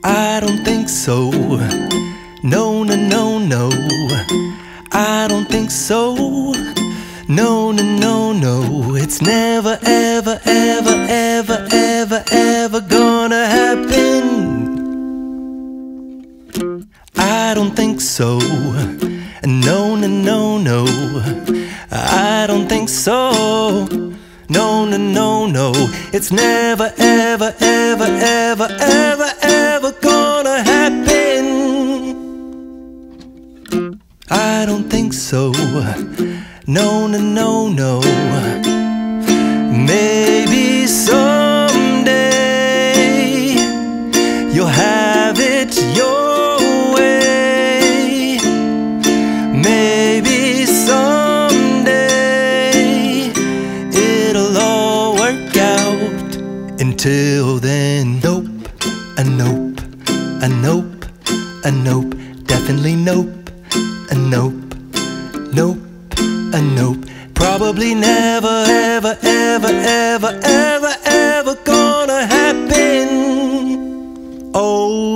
I don't think so. No, no, no, no. I don't think so. No, no, no, no. It's never, ever, ever, ever, ever, ever gonna happen. I don't think so. No, no, no, no. I don't think so. No, no, no, no. It's never, ever, ever, ever, ever, ever gonna happen. I don't think so. No, no, no, no. Maybe someday you'll have it your way. Maybe someday it'll all work out. Until then, nope, a nope, a nope, a nope, definitely nope, a nope, nope, a nope. Probably never, ever, ever, ever, ever, ever gonna happen. Oh,